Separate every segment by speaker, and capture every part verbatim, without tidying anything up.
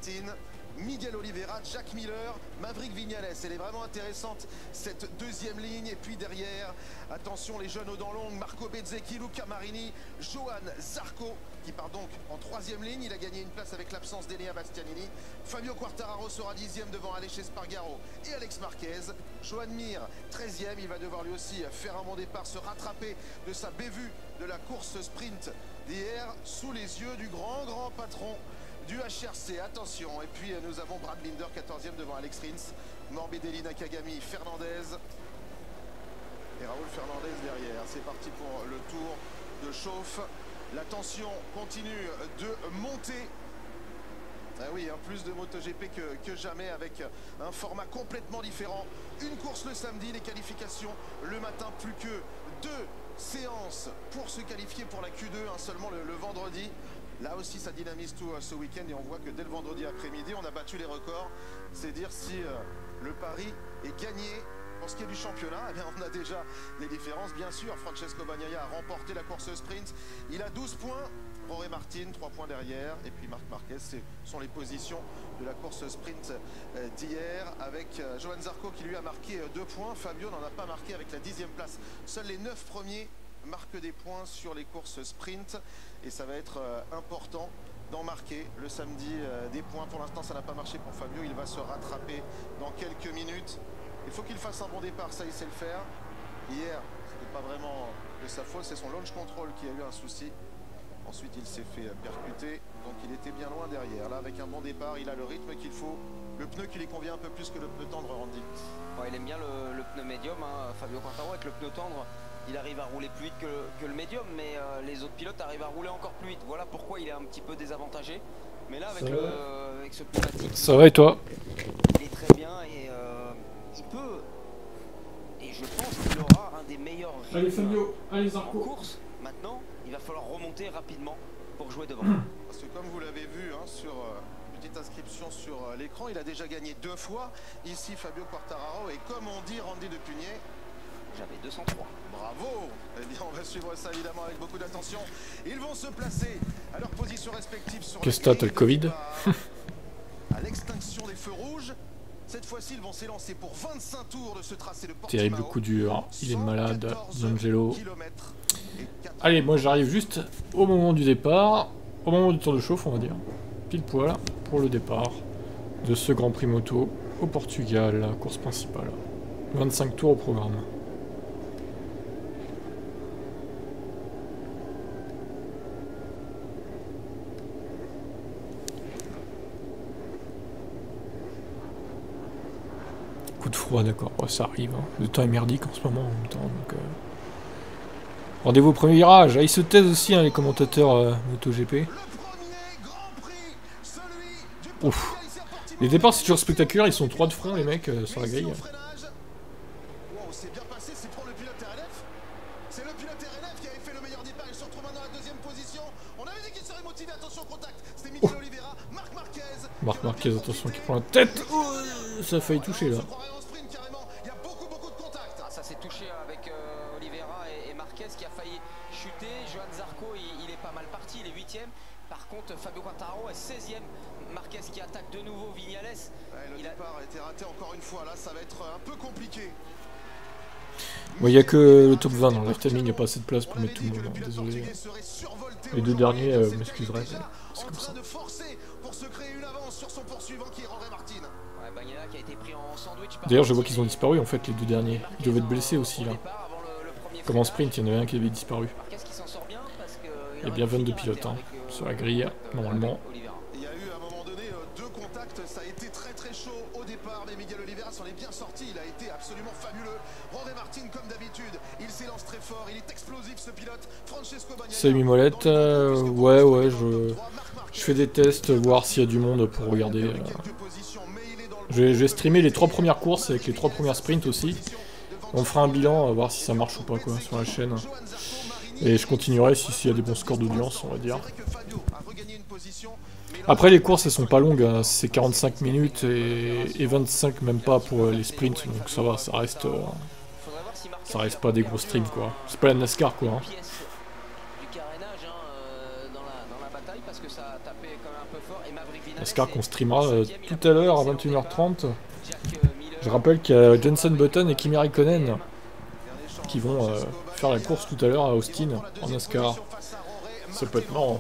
Speaker 1: Martin, Miguel Oliveira, Jack Miller, Maverick Viñales. Elle est vraiment intéressante cette deuxième ligne. Et puis derrière, attention les jeunes aux dents longues, Marco Bezzecchi, Luca Marini, Johan Zarco qui part donc en troisième ligne. Il a gagné une place avec l'absence d'Enea Bastianini. Fabio Quartararo sera dixième devant Aleix Espargaro et Alex Marquez. Joan Mir, treizième, il va devoir lui aussi faire un bon départ, se rattraper de sa bévue de la course sprint d'hier sous les yeux du grand grand patron du H R C, attention. Et puis nous avons Brad Binder, quatorzième devant Alex Rins, Morbidelli, Nakagami, Fernandez et Raoul Fernandez derrière. C'est parti pour le tour de chauffe. La tension continue de monter. Ah oui, hein, plus de MotoGP que, que jamais avec un format complètement différent. Une course le samedi, les qualifications le matin, plus que deux séances pour se qualifier pour la Q deux, hein, seulement le, le vendredi. Là aussi ça dynamise tout euh, ce week-end et on voit que dès le vendredi après-midi on a battu les records. C'est dire si euh, le pari est gagné. Pour ce qui est du championnat, eh bien, on a déjà des différences. Bien sûr, Francesco Bagnaia a remporté la course sprint. Il a douze points. Rory Martin, trois points derrière. Et puis Marc Marquez, ce sont les positions de la course sprint d'hier. Avec Johan Zarco qui lui a marqué deux points. Fabio n'en a pas marqué avec la dixième place. Seuls les neuf premiers marquent des points sur les courses sprint. Et ça va être important d'en marquer le samedi des points. Pour l'instant, ça n'a pas marché pour Fabio. Il va se rattraper dans quelques minutes. Il faut qu'il fasse un bon départ, ça il sait le faire. Hier, c'était pas vraiment de sa faute, c'est son launch control qui a eu un souci. Ensuite, il s'est fait percuter, donc il était bien loin derrière. Là, avec un bon départ, il a le rythme qu'il faut. Le pneu qui lui convient un peu plus que le pneu tendre, Randy.
Speaker 2: Ouais, il aime bien le, le pneu médium, hein. Fabio Quartararo avec le pneu tendre. Il arrive à rouler plus vite que, que le médium, mais euh, les autres pilotes arrivent à rouler encore plus vite. Voilà pourquoi il est un petit peu désavantagé. Mais là, avec, le, avec ce pneumatique,
Speaker 3: ça va et toi?
Speaker 2: Il est très bien et euh, il peut, et je pense qu'il aura un des meilleurs
Speaker 3: allez, Fabio, allez, Zarco.
Speaker 2: En course. Maintenant, il va falloir remonter rapidement pour jouer devant.
Speaker 1: Parce que comme vous l'avez vu hein, sur euh, petite inscription sur euh, l'écran, il a déjà gagné deux fois. Ici, Fabio Quartararo, et comme on dit, Randy Depugnet,
Speaker 2: j'avais deux cent trois.
Speaker 1: Bravo. Eh bien, on va suivre ça évidemment avec beaucoup d'attention. Ils vont se placer à leur position respective sur
Speaker 3: Qu'est-ce que t'as, le Covid?
Speaker 1: À l'extinction des feux rouges. Cette fois-ci, ils vont s'élancer pour vingt-cinq tours de ce tracé de Portimao.
Speaker 3: Terrible coup dur, il est malade, D'Angelo. Allez, moi j'arrive juste au moment du départ, au moment du tour de chauffe, on va dire. Pile poil pour le départ de ce Grand Prix moto au Portugal, la course principale. vingt-cinq tours au programme. Coup de froid, d'accord, oh, ça arrive. Hein. Le temps est merdique en ce moment en même temps. Donc, euh... rendez-vous au premier virage. Ah, ils se taisent aussi hein, les commentateurs euh, MotoGP. Ouf. Les départs c'est toujours spectaculaire, ils sont trois de front les mecs euh, sur la grille. Marc Marquez, attention qui prend la tête. Oh, ça a failli toucher là.
Speaker 2: Ça s'est touché avec euh, Oliveira et, et Marquez qui a failli chuter. Johan Zarco il, il est pas mal parti, il est huitième. Par contre Fabio Quartararo est seizième. Marquez qui attaque de nouveau Viñales.
Speaker 1: Ouais, le il départ a... a été raté encore une fois, là ça va être un peu compliqué.
Speaker 3: Il bon, n'y a que le top vingt dans l'air timing, il n'y a pas assez de place pour mettre tout le monde, hein, désolé. Les deux derniers, euh, vous m'excuserez, c'est comme ça. D'ailleurs, je vois qu'ils ont disparu en fait, les deux derniers. Ils devaient être blessés aussi là. Comme en sprint, il y en avait un qui avait disparu. Il y a bien vingt-deux pilotes hein, sur la grille, normalement.
Speaker 1: Il y a eu à un moment donné deux contacts, ça a été très très chaud au départ, mais Miguel Oliveira s'en est bien sorti, il a été absolument fabuleux. Rory Martin comme d'habitude, il s'élance très fort, il est explosif ce pilote. Francesco Bagnaia.
Speaker 3: Salut Mimolette, euh, ouais ouais, je, je fais des tests, voir s'il y a du monde pour regarder. Euh. Je vais, je vais streamer les trois premières courses avec les trois premières sprints aussi. On fera un bilan, à voir si ça marche ou pas quoi sur la chaîne. Et je continuerai si s'il y a des bons scores d'audience, on va dire. Après les courses elles sont pas longues, hein. C'est quarante-cinq minutes et, et vingt-cinq même pas pour les sprints, donc ça va, ça reste euh, ça reste pas des gros streams quoi. C'est pas la NASCAR quoi. Hein. NASCAR qu'on streamera euh, tout à l'heure à vingt et une heures trente. Je rappelle qu'il y a Jenson Button et Kimi Raikkonen qui vont euh, faire la course tout à l'heure à Austin en NASCAR. Ça peut être marrant.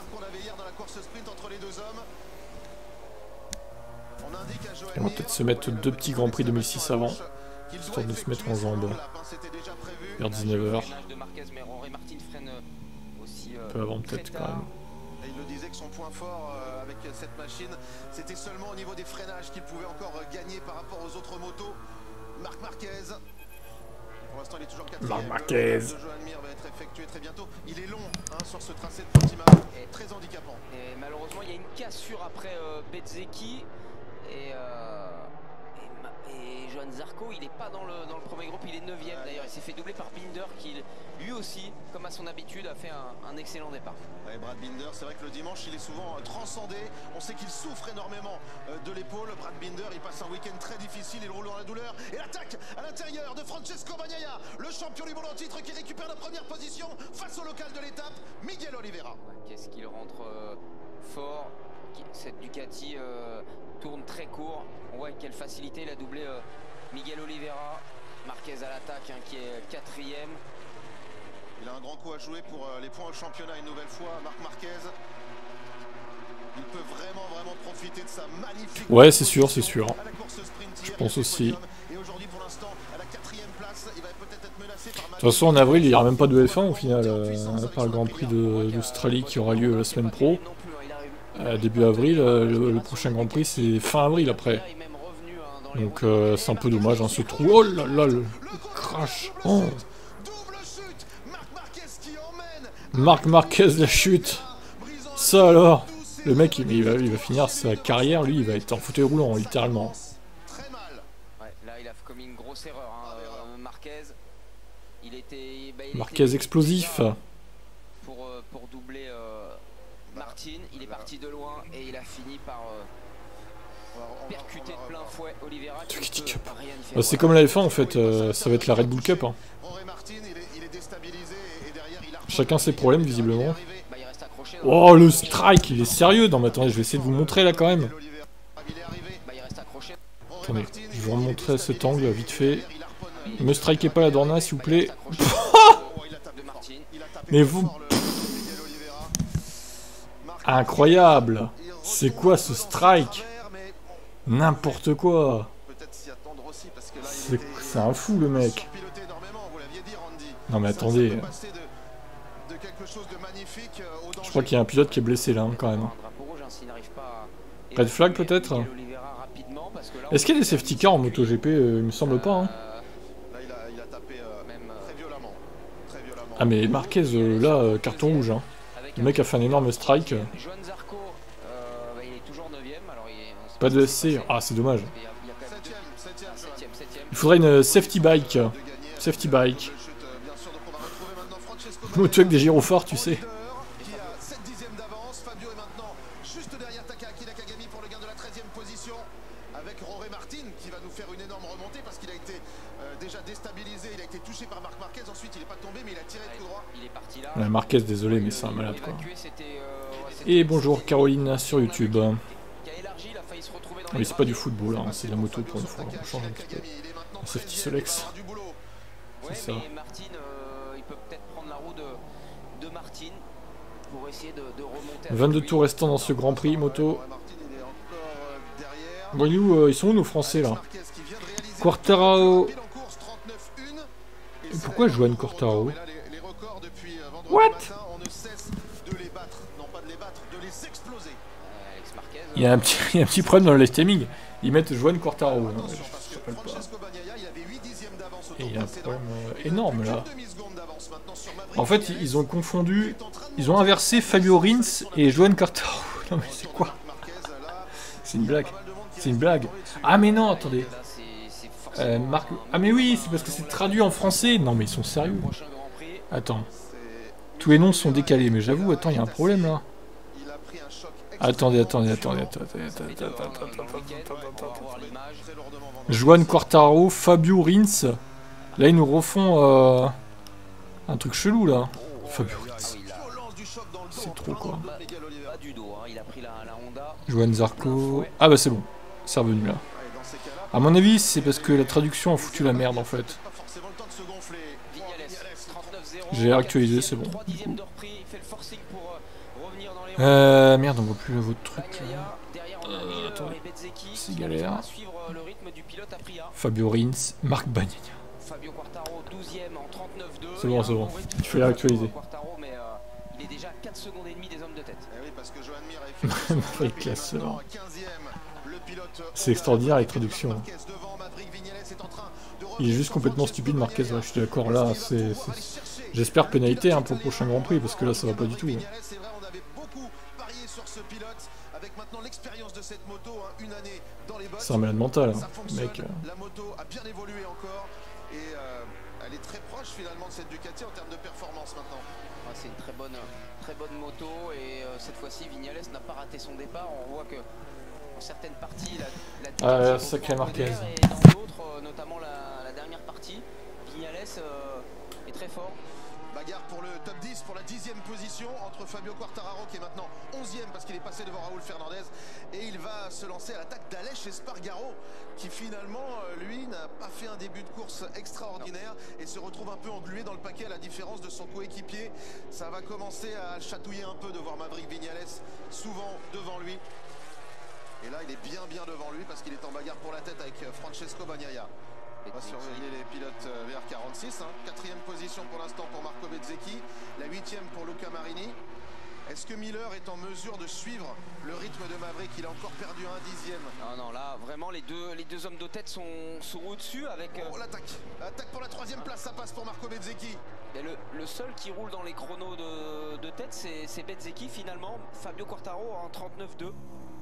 Speaker 3: On va peut-être se mettre deux petits Grands Prix deux mille six avant, histoire de se mettre en jambes. Vers dix-neuf heures. Un peu avant peut-être quand même.
Speaker 1: Et il le disait que son point fort euh, avec cette machine, c'était seulement au niveau des freinages qu'il pouvait encore euh, gagner par rapport aux autres motos. Marc Marquez. Pour l'instant, il est toujours quatrième.
Speaker 3: Marc Marquez.
Speaker 1: Le Joan Mir va être effectué très bientôt. Il est long hein, sur ce tracé de Portimao, très handicapant.
Speaker 2: Et malheureusement, il y a une cassure après euh, Bezzecchi et, euh, et, et Johan Zarco. Il n'est pas dans le, dans le premier groupe, il est neuvième d'ailleurs. Il s'est fait doubler par Binder qui, lui aussi, comme à son habitude, a fait un, un excellent départ.
Speaker 1: Ouais, Brad Binder, c'est vrai que le dimanche, il est souvent euh, transcendé. On sait qu'il souffre énormément euh, de l'épaule. Brad Binder, il passe un week-end très difficile. Il roule dans la douleur. Et l'attaque à l'intérieur de Francesco Bagnaia, le champion du monde en titre qui récupère la première position face au local de l'étape, Miguel Oliveira.
Speaker 2: Ouais, qu'est-ce qu'il rentre euh, fort. Cette Ducati euh, tourne très court. On voit avec quelle facilité il a doublé euh, Miguel Oliveira. Marquez à l'attaque hein, qui est quatrième.
Speaker 1: Il a un grand coup à jouer pour euh, les points au championnat une nouvelle fois, Marc Marquez. Il peut vraiment vraiment profiter de sa magnifique...
Speaker 3: Ouais, c'est sûr, c'est sûr. Je pense aussi.
Speaker 1: Et aujourd'hui pour l'instant à la quatrième place, il va peut-être être menacé par...
Speaker 3: De toute façon en avril il n'y aura même pas de F un au final, euh, à part le Grand Prix d'Australie qui aura lieu la semaine pro. Euh, début avril, euh, le, le prochain Grand Prix c'est fin avril après. Donc euh, c'est un peu dommage hein, ce trou. Oh là là, le, le crash. Oh. Marc Marquez la chute. Ça alors. Le mec il, il, va, il va finir sa carrière, lui il va être en fauteuil roulant littéralement.
Speaker 2: Ouais, là il a commis une grosse erreur hein, euh, Marquez. Il était, bah, il
Speaker 3: Marquez
Speaker 2: était
Speaker 3: explosif.
Speaker 2: Pour, euh, pour doubler euh, Martin, il est parti de loin et il a fini par euh, percuter de plein fouet Oliveira.
Speaker 3: Bah, c'est comme la F un en fait, euh, ça va être la Red Bull Cup. Hein. Chacun ses problèmes visiblement. Oh le strike, il est sérieux. Non mais attendez, je vais essayer de vous montrer là quand même. Attendez, je vais vous remontrer cet angle vite fait. Ne me strikez pas la Dorna s'il vous plaît. Mais vous... Incroyable. C'est quoi ce strike? N'importe quoi. C'est un fou le mec. Non mais attendez. Je crois qu'il y a un pilote qui est blessé là hein, quand même. Red flag peut-être. Est-ce qu'il y a des safety cars en MotoGP? euh, Il me semble pas. Hein. Ah mais Marquez euh, là, euh, carton rouge. Hein. Le mec a fait un énorme strike. Pas de S C. Ah c'est dommage. Il faudrait une safety bike. Safety bike. Moto avec des gyrophares, tu sais. Avec Jorge Martin qui va nous faire une énorme remontée parce qu'il a été euh, déjà déstabilisé, il a été touché par Marc Marquez, ensuite il n'est pas tombé mais il a tiré de tout droit. Il est parti là. Ouais, Marquez, désolé mais c'est un malade quoi. Et bonjour Caroline sur YouTube. Oui, c'est pas du football, hein, c'est de la moto pour une fois, on change un petit peu. Un safety Solex. C'est ça. vingt-deux tours restants dans ce Grand Prix moto. Bon, euh, ils sont où nos Français là? Quartararo. Et pourquoi Joan Quartararo? What? Il y a un petit, il y a un petit problème dans le live streaming. Ils mettent Joan Quartararo. Hein, je, je Et il y a un problème euh, énorme là. En fait, ils ont confondu. Ils ont inversé Fabio Rins et Joan Quartararo. Non mais c'est quoi? C'est une blague. C'est une blague. Ah mais non, attendez. Euh, Marc... Ah mais oui, c'est parce que c'est traduit en français. Non mais ils sont sérieux. Attends. Tous les noms sont décalés, mais j'avoue, attends, il y a un problème là. Attendez, attendez, attendez, attendez, attendez, attendez, attendez. Joan Quartararo, Fabio Rins. Là, ils nous refont euh, un truc chelou là. Fabio Rins. c'est trop quoi.
Speaker 2: Bah, pas du dos, hein. Il a pris la, la Honda.
Speaker 3: Johan Zarco. Ah bah c'est bon, c'est revenu là. A mon avis, c'est parce que la traduction a foutu la merde en fait. J'ai actualisé, c'est bon. Euh, merde, on voit plus votre truc. Euh, attends, c'est galère. Fabio Rins, Marc Bagnaia. C'est bon, c'est bon. Il fallait actualiser.
Speaker 2: Il est déjà quatre secondes et demie des hommes de tête. Eh oui, parce que Joan Mir a
Speaker 3: fait classeur. C'est extraordinaire les traductions. Il est juste complètement stupide, Marquez. Ouais, je suis d'accord. Là, c'est. J'espère pénalité hein, pour le prochain Grand Prix parce que là, ça va pas du tout. Hein. C'est un malade mental, hein, mec.
Speaker 1: La moto a bien évolué encore et euh, elle est très proche finalement de cette Ducati en termes de performance maintenant.
Speaker 2: Ouais, c'est une très bonne, très bonne moto et euh, cette fois-ci Vignales n'a pas raté son départ. On voit que dans certaines parties la, la
Speaker 3: Ducati ah, sacré Marquez.
Speaker 2: Et dans d'autres, euh, notamment la, la dernière partie, Vignales euh, est très fort.
Speaker 1: Bagarre pour le top dix, pour la dixième position entre Fabio Quartararo qui est maintenant onzième parce qu'il est passé devant Raúl Fernandez et il va se lancer à l'attaque d'Aleix Espargaro qui finalement lui n'a pas fait un début de course extraordinaire et se retrouve un peu englué dans le paquet à la différence de son coéquipier. Ça va commencer à chatouiller un peu de voir Maverick Viñales souvent devant lui et là il est bien bien devant lui parce qu'il est en bagarre pour la tête avec Francesco Bagnaia. On va surveiller les pilotes V R quarante-six. Hein. Quatrième position pour l'instant pour Marco Bezzecchi. La huitième pour Luca Marini. Est-ce que Miller est en mesure de suivre le rythme de Maverick? Il a encore perdu un dixième.
Speaker 2: Non, non, là, vraiment, les deux, les deux hommes de tête sont, sont au-dessus avec...
Speaker 1: Oh, euh... l'attaque. L'attaque pour la troisième place, ça passe pour Marco Bezzecchi.
Speaker 2: Le, le seul qui roule dans les chronos de, de tête, c'est Bezzecchi finalement. Fabio Quartararo en trente-neuf deux.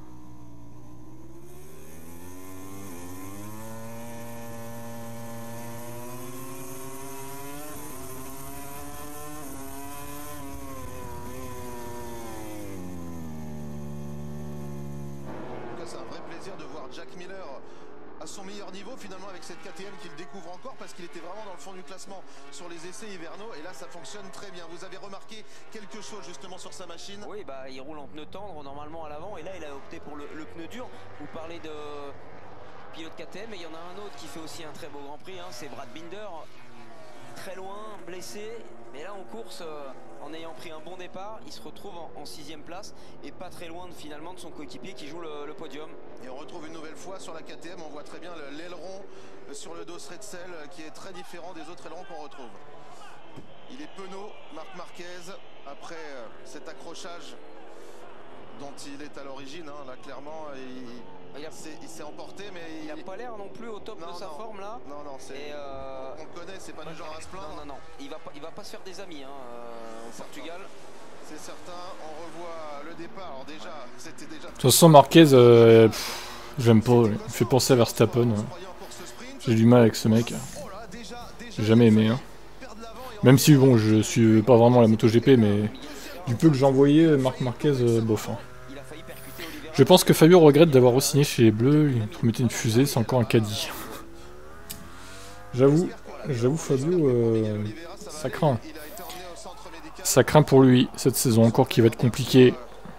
Speaker 1: C'est un vrai plaisir de voir Jack Miller à son meilleur niveau finalement avec cette K T M qu'il découvre encore parce qu'il était vraiment dans le fond du classement sur les essais hivernaux et là ça fonctionne très bien. Vous avez remarqué quelque chose justement sur sa machine?
Speaker 2: Oui, bah il roule en pneu tendre normalement à l'avant et là il a opté pour le, le pneu dur. Vous parlez de pilote K T M et il y en a un autre qui fait aussi un très beau Grand Prix, hein, c'est Brad Binder. Très loin, blessé, mais là en course, euh, en ayant pris un bon départ, il se retrouve en, en sixième place et pas très loin de, finalement de son coéquipier qui joue le, le podium.
Speaker 1: Et on retrouve une nouvelle fois sur la K T M, on voit très bien l'aileron sur le dos Retzel qui est très différent des autres ailerons qu'on retrouve. Il est penaud, Marc Marquez, après euh, cet accrochage dont il est à l'origine, hein, là clairement il, il s'est emporté mais
Speaker 2: il n'a pas l'air non plus au top
Speaker 1: non,
Speaker 2: de sa
Speaker 1: non,
Speaker 2: forme là.
Speaker 1: Non non c'est euh... on, on le connaît, c'est pas du genre à se plaindre.
Speaker 2: Non non non, il va pas, il va pas se faire des amis hein, euh, au Portugal.
Speaker 1: C'est certain, on revoit le départ. Alors déjà, c'était déjà.
Speaker 3: De toute façon Marquez, euh, j'aime pas, il me fait penser à Verstappen. Hein. J'ai du mal avec ce mec. J'ai jamais aimé. Hein. Même si bon, je suis pas vraiment la MotoGP, mais du peu que j'ai envoyé, Marc Marquez, euh, bof. Hein. Je pense que Fabio regrette d'avoir re-signé chez les Bleus, il promettait une fusée, c'est encore un caddie. J'avoue, j'avoue Fabio, euh, ça craint. Ça craint pour lui, cette saison encore qui va être compliquée.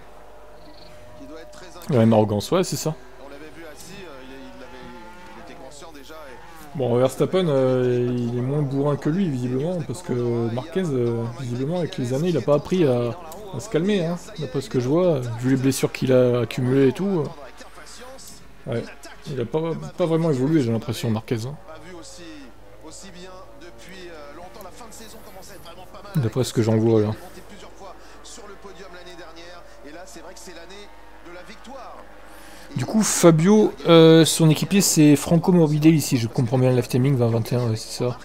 Speaker 3: Il a une arrogance, ouais c'est ça. Bon, Verstappen, euh, il est moins bourrin que lui, visiblement, parce que Marquez, euh, visiblement, avec les années, il a pas appris à, à se calmer, hein, d'après ce que je vois, vu les blessures qu'il a accumulées et tout. Euh, ouais, il a pas, pas vraiment évolué, j'ai l'impression, Marquez. Hein. D'après ce que j'en vois, là. Du coup, Fabio, euh, son équipier c'est Franco Morbidelli, si je comprends bien le live timing vingt vingt et un, ouais, c'est ça.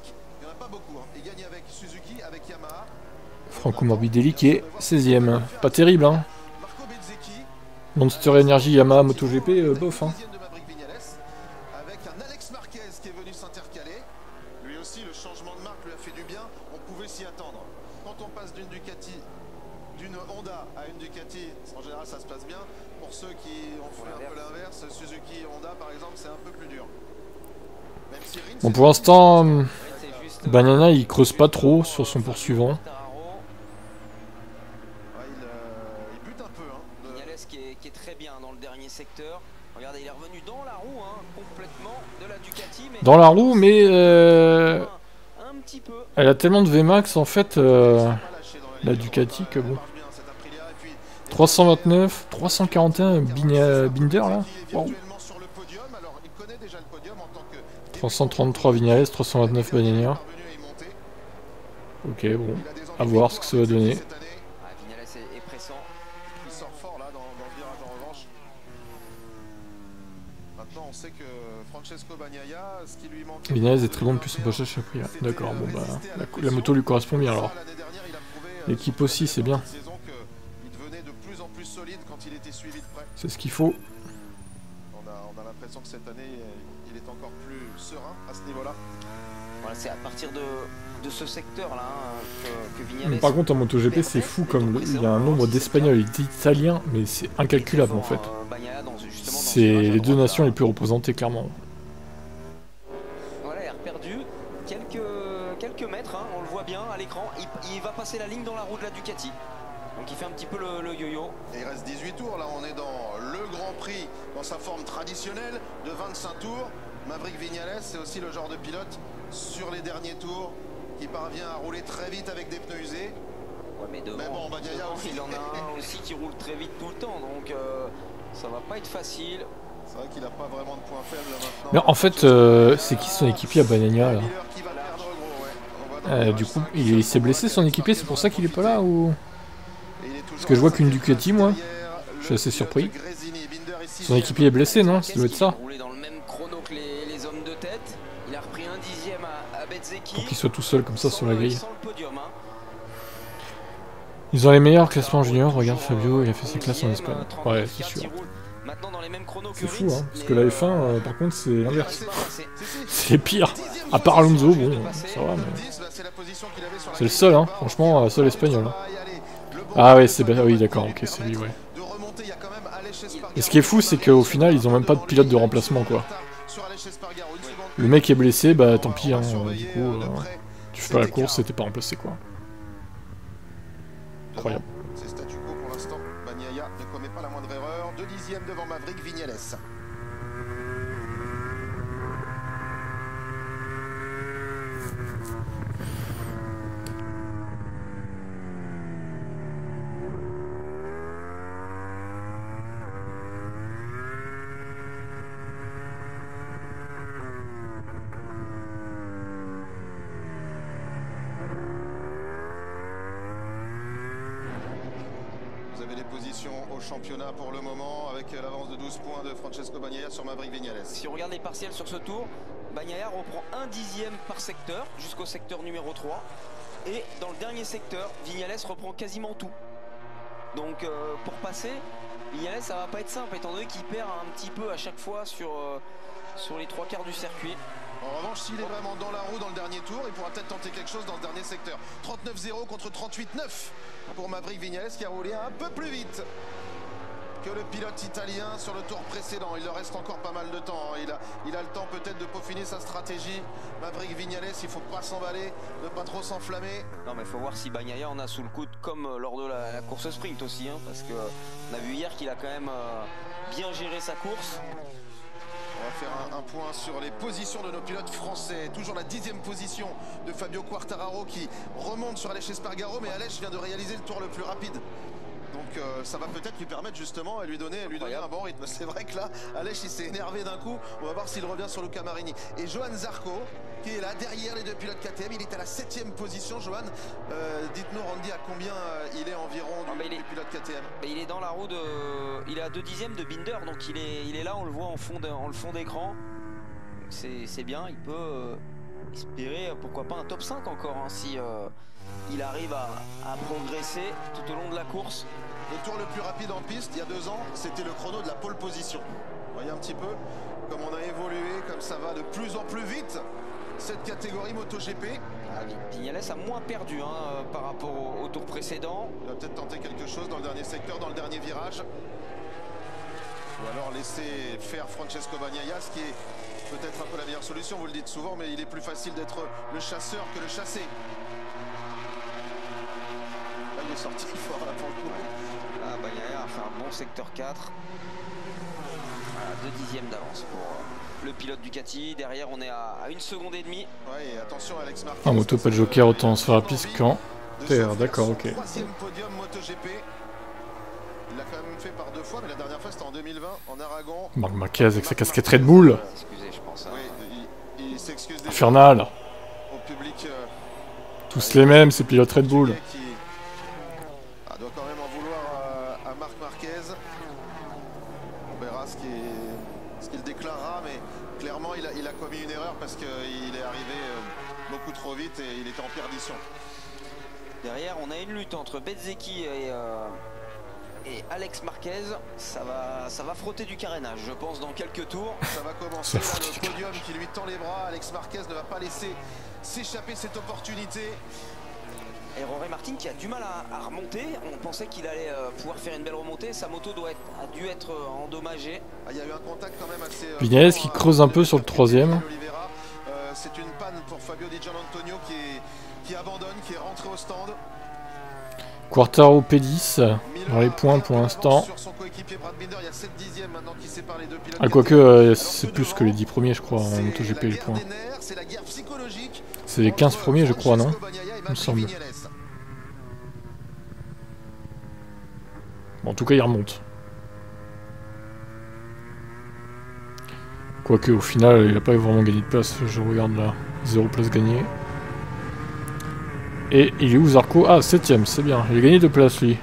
Speaker 3: Franco Morbidelli qui est seizième. Pas terrible, hein. Monster Energy Yamaha MotoGP, euh, bof, hein.
Speaker 1: D'une Honda à une Ducati, en général ça se passe bien. Pour ceux qui ont fait un peu l'inverse, Suzuki et Honda par exemple, c'est un peu plus dur. Même si Rins,
Speaker 3: bon, pour l'instant, Bagnaia il creuse pas trop sur son poursuivant.
Speaker 1: Ouais, il, euh,
Speaker 2: regardez, il est revenu dans la roue, hein, complètement, de la Ducati. Mais
Speaker 3: dans la roue, mais euh,
Speaker 2: un, un petit peu.
Speaker 3: Elle a tellement de V max en fait, euh, la Ducati, que bon. trois cent vingt-neuf, trois cent quarante et un Binder là. Wow. trois cent trente-trois Vignales, trois cent vingt-neuf Bagnaia. Ok, bon, à voir ce que ça va donner. Vignales est très bon depuis son passage chez Aprilia. D'accord, bon bah, la, la moto lui correspond bien alors. L'équipe aussi, c'est bien. C'est ce qu'il faut.
Speaker 1: On a, on a l'impression que cette année, il est encore plus serein à ce niveau-là.
Speaker 2: Voilà, c'est à partir de, de ce secteur-là hein, que, que Vignales...
Speaker 3: Par contre, en MotoGP, c'est fou comme le, il y a un nombre d'Espagnols et d'Italiens, mais c'est incalculable en fait. C'est les deux nations les plus représentées, clairement.
Speaker 2: Voilà, il a perdu quelques, quelques mètres, hein, on le voit bien à l'écran. Il, il va passer la ligne dans la roue de la Ducati. Donc il fait un petit peu le yo-yo.
Speaker 1: Il reste dix-huit tours, là on est dans le Grand Prix, dans sa forme traditionnelle de vingt-cinq tours. Maverick Vignales, c'est aussi le genre de pilote sur les derniers tours qui parvient à rouler très vite avec des pneus usés.
Speaker 2: Ouais, mais devant,
Speaker 1: mais bon, Bagnaia aussi.
Speaker 2: Il en a un aussi qui roule très vite tout le temps, donc euh, ça va pas être facile.
Speaker 1: C'est vrai qu'il n'a pas vraiment de point faible là, maintenant.
Speaker 3: Mais en fait, euh, c'est qui son équipier à Bagnaia là? euh, Du coup, il, il s'est blessé son équipier, c'est pour ça qu'il est pas là ou? Parce que je vois qu'une Ducati, moi, je suis assez surpris. Son équipier est blessé, non? Ça doit être ça.
Speaker 2: Il dans le même chrono que les, les hommes de tête. Il a repris un dixième à, à Bezzecchi.
Speaker 3: Pour qu'il soit tout seul comme ça sur la grille. Ils ont les meilleurs classements juniors. Regarde Fabio, il a fait ses classes en Espagne. Ouais, c'est sûr. C'est fou, hein, parce que la F un, euh, par contre, c'est l'inverse. C'est pire. À part Alonso, bon, ça va, mais... C'est le seul, hein, franchement, seul espagnol. Hein. Ah ouais, c'est oui, d'accord, ok, c'est lui, ouais. Et ce qui est fou, c'est qu'au final, ils ont même pas de pilote de remplacement, quoi. Le mec est blessé, bah tant pis, hein, euh, du coup, euh, tu fais pas la course et t'es pas remplacé, quoi. Incroyable.
Speaker 1: C'est statu quo pour l'instant. Bagnaia ne commet pas la moindre erreur. Deux dixièmes devant Maverick Vignales. Vous avez les positions au championnat pour le moment avec l'avance de douze points de Francesco Bagnaia sur Maverick Vignales.
Speaker 2: Si on regarde les partiels sur ce tour, Bagnaia reprend un dixième par secteur jusqu'au secteur numéro trois. Et dans le dernier secteur, Vignales reprend quasiment tout. Donc euh, pour passer, Vignales ça va pas être simple étant donné qu'il perd un petit peu à chaque fois sur, euh, sur les trois quarts du circuit.
Speaker 1: En revanche, s'il est vraiment dans la roue dans le dernier tour, il pourra peut-être tenter quelque chose dans le dernier secteur. trente-neuf zéro contre trente-huit neuf pour Maverick Vignales qui a roulé un peu plus vite que le pilote italien sur le tour précédent. Il leur reste encore pas mal de temps. Il a, il a le temps peut-être de peaufiner sa stratégie. Maverick Vignales, il faut pas s'emballer, ne pas trop s'enflammer.
Speaker 2: Non mais il faut voir si Bagnaia en a sous le coude comme lors de la, la course sprint aussi. Hein, parce qu'on a vu hier qu'il a quand même euh, bien géré sa course.
Speaker 1: On va faire un, un point sur les positions de nos pilotes français. Toujours la dixième position de Fabio Quartararo qui remonte sur Aleix Espargaro, mais Aleix vient de réaliser le tour le plus rapide. Donc euh, ça va peut-être lui permettre justement à lui donner, à lui donner un bon rythme. C'est vrai que là, Aleix il s'est énervé d'un coup. On va voir s'il revient sur Luca Marini. Et Johan Zarco qui est là derrière les deux pilotes K T M. Il est à la septième position. Johan, euh, dites-nous Randy à combien euh, il est environ du,
Speaker 2: ah, il est,
Speaker 1: du pilote K T M.
Speaker 2: Il est dans la roue de... Il est à deux dixièmes de Binder. Donc il est, il est là, on le voit en fond de, en le fond d'écran. C'est bien, il peut euh, espérer pourquoi pas un top cinq encore hein, si euh, il arrive à, à progresser tout au long de la course.
Speaker 1: Le tour le plus rapide en piste il y a deux ans, c'était le chrono de la pole position. Vous voyez un petit peu comme on a évolué, comme ça va de plus en plus vite cette catégorie MotoGP.
Speaker 2: Ah, Vignales a moins perdu hein, par rapport au, au tour précédent.
Speaker 1: Il va peut-être tenter quelque chose dans le dernier secteur, dans le dernier virage. Ou alors laisser faire Francesco Bagnaia, ce qui est peut-être un peu la meilleure solution, vous le dites souvent, mais il est plus facile d'être le chasseur que le chassé. Là, il est sorti fort là pour le coup.
Speaker 2: Ah, Bagnaia a fait un bon secteur quatre. Voilà, deux dixièmes d'avance pour euh, le pilote Ducati. Derrière, on est à, à une seconde et demie.
Speaker 1: Ouais, et attention Alex Marquez.
Speaker 3: En moto, pas de joker, autant se faire la piste qu'en T R, d'accord, ok.
Speaker 1: Troisième podium MotoGP. Il l'a quand même fait par deux fois, mais la dernière fois c'était en deux mille vingt en Aragon.
Speaker 3: Marc Marquez avec sa casquette Red Bull.
Speaker 2: Excusez, je pense. Hein.
Speaker 1: Oui, il, il s'excuse déjà
Speaker 3: Infernal.
Speaker 1: au public. Euh,
Speaker 3: Tous les mêmes, ces pilotes Red Bull.
Speaker 1: Qui ah, doit quand même en vouloir à, à Marc Marquez. On verra ce qu'il ce qu'il déclarera, mais clairement il a, il a commis une erreur parce qu'il est arrivé euh, beaucoup trop vite et il était en perdition.
Speaker 2: Derrière, on a une lutte entre Bezzecchi et, euh, et Alex Marquez. Ça va, ça va frotter du carénage, je pense, dans quelques tours.
Speaker 1: Ça va commencer, là, le podium qui lui tend les bras. Alex Marquez ne va pas laisser s'échapper cette opportunité.
Speaker 2: Et Jorge Martin qui a du mal à, à remonter. On pensait qu'il allait euh, pouvoir faire une belle remontée. Sa moto doit être, a dû être euh, endommagée.
Speaker 1: Ah, il y a eu un contact quand même assez... Euh,
Speaker 3: Vignales qui creuse un peu sur le troisième.
Speaker 1: Euh, C'est une panne pour Fabio Di Gianantonio qui, est, qui abandonne, qui est rentré au stand.
Speaker 3: Quartaro P dix dans les points pour l'instant. Ah, quoique euh, c'est plus que les dix premiers, je crois, en MotoGP les points. C'est les quinze premiers, je crois, non? Il me semble. Bon, en tout cas, il remonte. Quoique, au final, il n'a pas vraiment gagné de place. Je regarde là, zéro place gagnée. Et il est où Zarco? Ah, septième, c'est bien. Il a gagné deux places, lui.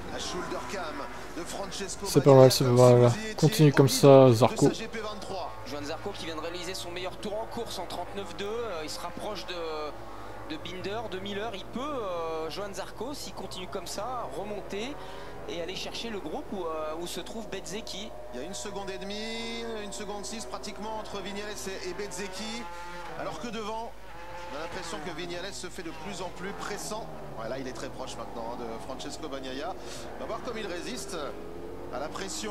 Speaker 3: C'est pas mal, c'est pas mal. Continue comme ça, Zarco.
Speaker 2: Johan Zarco qui vient de réaliser son meilleur tour en course en trente-neuf deux. Il se rapproche de, de Binder, de Miller. Il peut, euh, Johan Zarco, s'il continue comme ça, remonter et aller chercher le groupe où, euh, où se trouve Bezzecchi.
Speaker 1: Il y a une seconde et demie, une seconde six pratiquement entre Vignales et, et Bezzecchi. Alors que devant, on a l'impression que Vignales se fait de plus en plus pressant. Voilà, il est très proche maintenant hein, de Francesco Bagnaia. On va voir comme il résiste à la pression.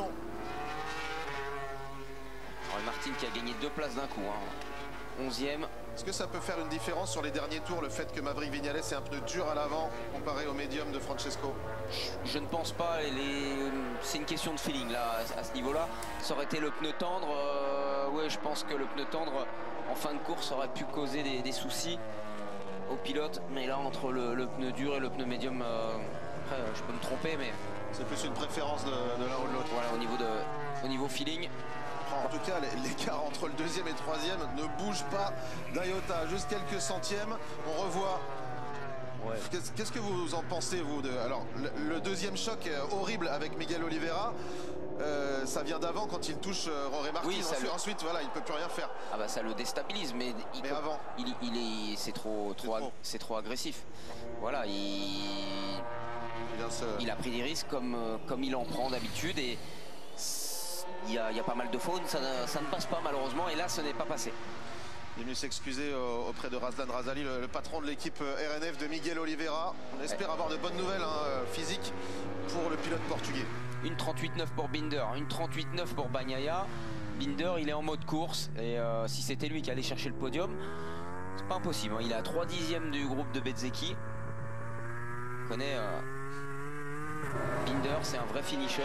Speaker 2: Alors, Martin qui a gagné deux places d'un coup. Hein. onzième.
Speaker 1: Est-ce que ça peut faire une différence sur les derniers tours, le fait que Maverick Vignales ait un pneu dur à l'avant comparé au médium de Francesco?
Speaker 2: Je, je ne pense pas. Les... C'est une question de feeling là, à ce niveau-là. Ça aurait été le pneu tendre. Euh, oui, je pense que le pneu tendre en fin de course aurait pu causer des, des soucis au pilote. Mais là, entre le, le pneu dur et le pneu médium, euh, après, je peux me tromper, mais...
Speaker 1: C'est plus une préférence de, de l'un ou de l'autre.
Speaker 2: Voilà, au niveau, de, au niveau feeling.
Speaker 1: En tout cas, l'écart entre le deuxième et le troisième ne bouge pas d'un iota, juste quelques centièmes. On revoit. Ouais. Qu'est-ce que vous en pensez, vous de... Alors, le, le deuxième choc horrible avec Miguel Oliveira, euh, ça vient d'avant quand il touche euh, Jorge Martin.
Speaker 2: Oui,
Speaker 1: ensuite,
Speaker 2: le...
Speaker 1: ensuite, voilà, il peut plus rien faire.
Speaker 2: Ah bah ça le déstabilise, mais, il
Speaker 1: mais
Speaker 2: peut...
Speaker 1: avant,
Speaker 2: il, il est, c'est trop, trop, ag... trop. trop agressif. Voilà, il, il, se... il a pris des risques comme, comme il en prend d'habitude et. Il y, a, il y a pas mal de fautes, ça, ça ne passe pas malheureusement et là ce n'est pas passé.
Speaker 1: Il est venu s'excuser auprès de Razlan Razali, le, le patron de l'équipe R N F de Miguel Oliveira. On espère ouais. avoir de bonnes nouvelles hein, physiques pour le pilote portugais.
Speaker 2: Une trente-huit neuf pour Binder, une trente-huit neuf pour Bagnaia. Binder il est en mode course et euh, si c'était lui qui allait chercher le podium, c'est pas impossible. Hein. Il est à trois dixièmes du groupe de Bezzecchi. On connaît euh... Binder, c'est un vrai finisher.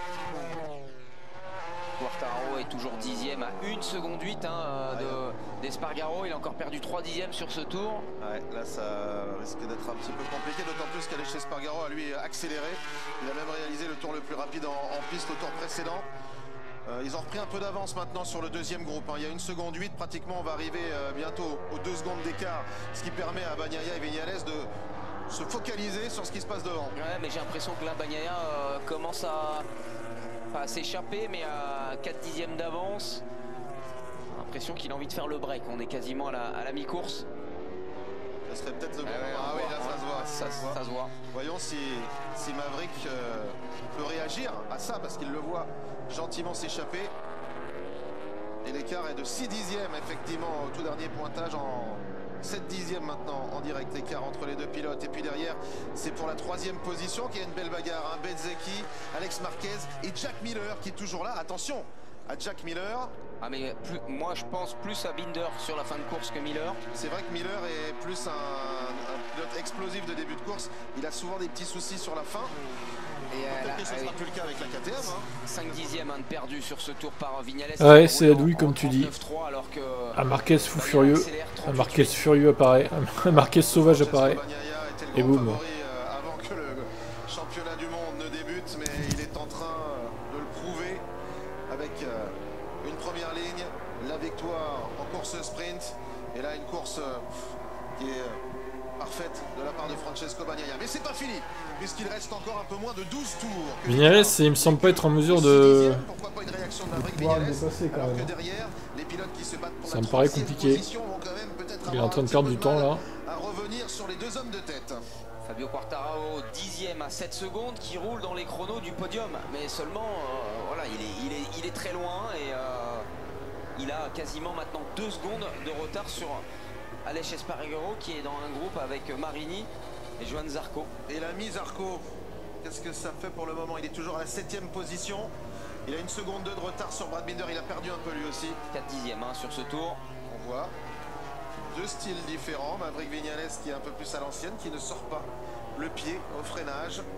Speaker 2: Quartaro est toujours dixième à une seconde huit hein, d'Espargaro. De, il a encore perdu trois dixièmes sur ce tour.
Speaker 1: Ouais, là ça risque d'être un petit peu compliqué, d'autant plus qu'aller chez Espargaro a lui accéléré. Il a même réalisé le tour le plus rapide en, en piste au tour précédent. Euh, ils ont repris un peu d'avance maintenant sur le deuxième groupe. Hein. Il y a une seconde huit, pratiquement on va arriver euh, bientôt aux deux secondes d'écart, ce qui permet à Bagnaia et Vignales de se focaliser sur ce qui se passe devant.
Speaker 2: Ouais, mais j'ai l'impression que là Bagnaia euh, commence à... pas à s'échapper mais à quatre dixièmes d'avance. L'impression qu'il a envie de faire le break. On est quasiment à la, à la mi-course.
Speaker 1: Ça serait peut-être le bon
Speaker 2: ah, ouais,
Speaker 1: moment. Ah oui, là ça se voit.
Speaker 2: Ça, ça, se voit. ça se voit.
Speaker 1: Voyons si, si Maverick euh, peut réagir à ça parce qu'il le voit gentiment s'échapper. Et l'écart est de six dixièmes effectivement au tout dernier pointage en sept dixièmes maintenant en direct écart entre les deux pilotes. Et puis derrière c'est pour la troisième position qu'il y a une belle bagarre. Hein. Bezzecchi, Alex Marquez et Jack Miller qui est toujours là. Attention à Jack Miller.
Speaker 2: Ah mais plus, moi je pense plus à Binder sur la fin de course que Miller.
Speaker 1: C'est vrai que Miller est plus un, un pilote explosif de début de course. Il a souvent des petits soucis sur la fin.
Speaker 2: Et
Speaker 1: peut-être que ce
Speaker 2: euh,
Speaker 1: sera plus le cas avec la K T M. Hein.
Speaker 2: cinq dixièmes hein, de perdu sur ce tour par Vignales.
Speaker 3: Ouais, c'est la douille comme tu dis.
Speaker 2: Alors que
Speaker 3: un Marquez fou furieux, un Marquez furieux apparaît, un Marquez sauvage apparaît. Et boum.
Speaker 1: Avant que le championnat du monde ne débute, mais il est en train de le prouver avec une première ligne, la victoire en course sprint. Et là, une course qui est parfaite de la part de Francesco Bagnaia. Mais c'est pas fini, puisqu'il reste encore un peu moins de douze tours.
Speaker 3: Vignales, il me semble pas être en mesure de...
Speaker 1: Pourquoi pas une réaction de Maverick
Speaker 3: pouvoir le
Speaker 1: Vignales,
Speaker 3: dépasser quand
Speaker 1: alors
Speaker 3: même.
Speaker 1: que derrière, les pilotes qui se battent pour
Speaker 3: Ça
Speaker 1: la
Speaker 3: me paraît
Speaker 1: troisième
Speaker 3: compliqué.
Speaker 1: position vont quand même peut-être
Speaker 3: Il est en train de
Speaker 1: avoir
Speaker 3: perdre
Speaker 1: un
Speaker 3: du
Speaker 1: petit peu
Speaker 3: temps
Speaker 1: de
Speaker 3: là.
Speaker 1: mal à revenir sur les deux hommes de tête.
Speaker 2: Fabio Quartararo dixième à sept secondes qui roule dans les chronos du podium, mais seulement euh, voilà, il est, il, est, il est très loin et euh, il a quasiment maintenant deux secondes de retard sur Aleix Espargaro qui est dans un groupe avec Marini et Johan Zarco.
Speaker 1: Et l'ami Zarco, qu'est-ce que ça fait pour le moment? Il est toujours à la septième position. Il a une seconde deux de retard sur Brad Binder, il a perdu un peu lui aussi.
Speaker 2: quatre dixièmes hein, sur ce tour.
Speaker 1: On voit deux styles différents. Maverick Vignales qui est un peu plus à l'ancienne, qui ne sort pas le pied au freinage. En